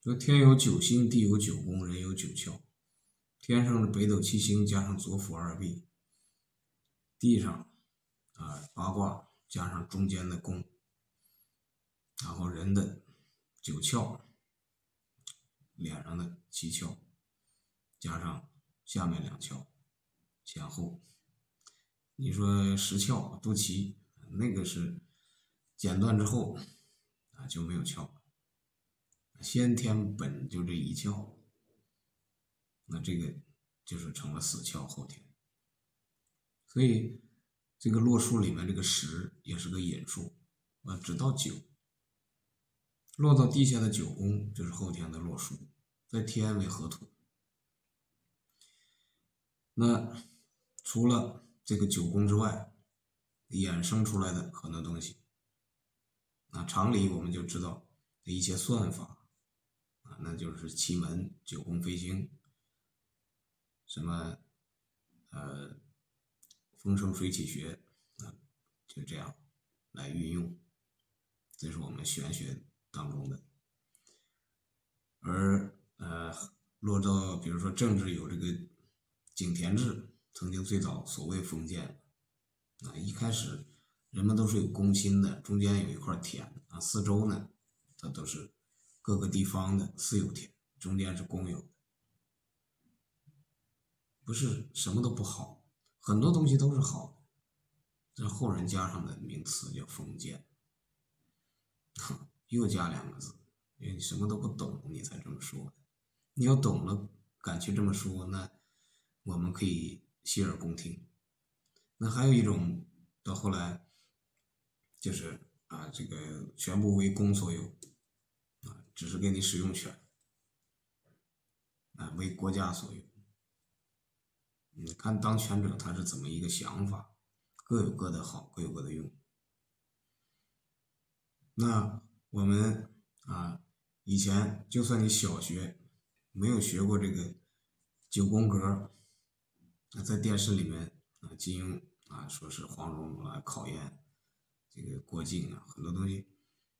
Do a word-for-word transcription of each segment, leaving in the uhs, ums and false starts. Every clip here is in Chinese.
说天有九星，地有九宫，人有九窍。天上的北斗七星加上左辅二弼，地上啊八卦加上中间的宫，然后人的九窍，脸上的七窍加上下面两窍，前后，你说十窍肚脐那个是剪断之后啊就没有窍了，先天本就这一窍，那这个就是成了死窍后天。所以这个落数里面这个十也是个隐数啊，只到九，落到地下的九宫就是后天的落数，在天为合土。那除了这个九宫之外，衍生出来的很多东西，那常理我们就知道的一些算法啊，那就是奇门、九宫飞星，什么呃风生水起学啊，就这样来运用，这是我们玄学当中的。而呃落到比如说政治有这个井田制，曾经最早所谓封建啊，一开始人们都是有公亲的，中间有一块田啊，四周呢它都是各个地方的私有田，中间是公有的，不是什么都不好，很多东西都是好的，这后人加上的名词叫封建，又加两个字，因为你什么都不懂你才这么说的，你要懂了敢去这么说，那我们可以洗耳恭听。那还有一种到后来就是啊，这个全部为公所有啊，只是给你使用权啊，为国家所有。你看当权者他是怎么一个想法，各有各的好，各有各的用。那我们啊，以前就算你小学没有学过这个九宫格，那在电视里面啊，金庸啊说是黄蓉蓉来考验这个郭靖啊，很多东西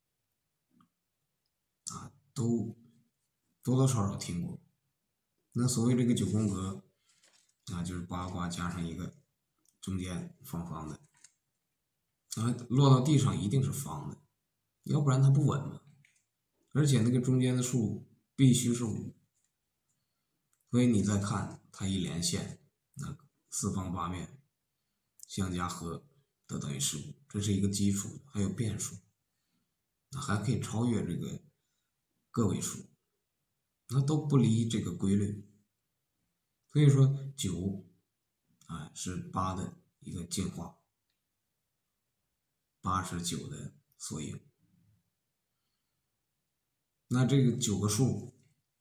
啊都多多少少听过。那所谓这个九宫格啊，就是八卦加上一个中间方方的，啊，落到地上一定是方的，要不然它不稳嘛。而且那个中间的数必须是五，所以你再看它一连线，那四方八面相加和都等于十五，这是一个基础，还有变数，那还可以超越这个个位数，那都不离这个规律。所以说九啊是八的一个进化，八是九的缩影。那这个九个数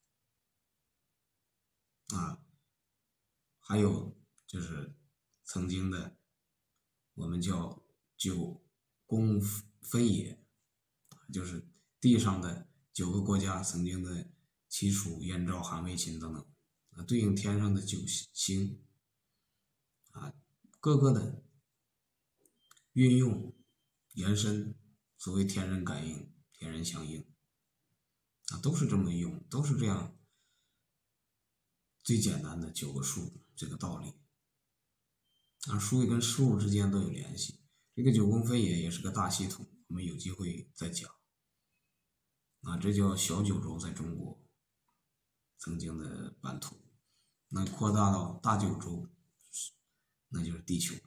啊，还有就是曾经的我们叫九宫分野，就是地上的九个国家曾经的齐楚燕赵韩魏秦等等啊，对应天上的九星啊，各个的运用延伸，所谓天人感应、天人相应啊，都是这么用，都是这样最简单的九个数这个道理啊，数跟数之间都有联系。这个九宫分野也是个大系统，我们有机会再讲啊，这叫小九州，在中国曾经的版图，那扩大到大九州，那就是地球。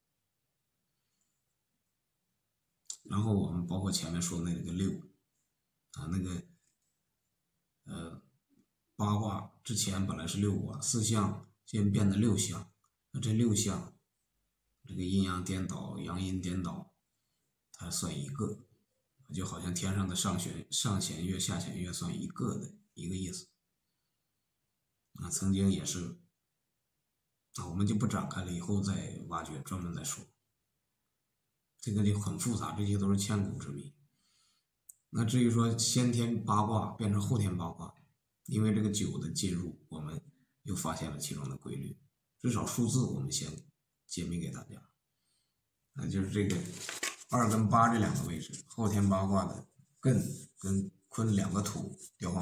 然后我们包括前面说的那个六啊，那个呃八卦之前本来是六卦，四象现变得六象，那这六象这个阴阳颠倒、阳阴颠倒，它算一个，就好像天上的上弦上弦月、下弦月算一个的一个意思。啊，曾经也是啊，我们就不展开了，以后再挖掘，专门再说。这个就很复杂，这些都是千古之谜。那至于说先天八卦变成后天八卦，因为这个九的进入，我们又发现了其中的规律，至少数字我们先解密给大家。那就是这个二跟八这两个位置，后天八卦的艮跟坤两个土调换